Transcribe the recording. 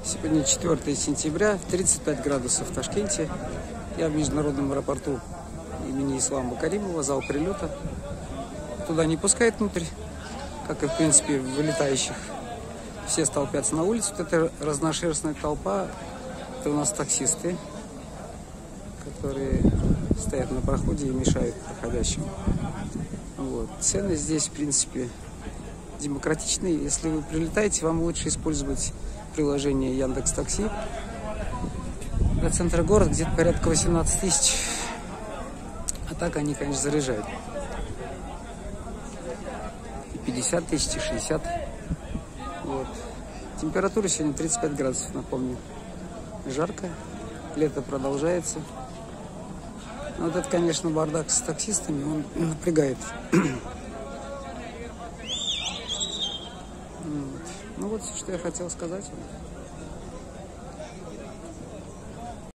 Сегодня 4 сентября, 35 градусов в Ташкенте. Я в международном аэропорту имени Ислама Каримова, зал прилета. Туда не пускают внутрь, как и в принципе вылетающих. Все столпятся на улице. Вот эта разношерстная толпа, это у нас таксисты, которые стоят на проходе и мешают проходящим. Вот. Цены здесь, в принципе, демократичные. Если вы прилетаете, вам лучше использовать приложение Яндекс.Такси. До центра города где-то порядка 18 тысяч. А так они, конечно, заряжают. И 50 тысяч, и 60. Вот. Температура сегодня 35 градусов, напомню. Жарко. Лето продолжается. Но вот это, конечно, бардак с таксистами, он напрягает. Ну вот все, что я хотел сказать вам.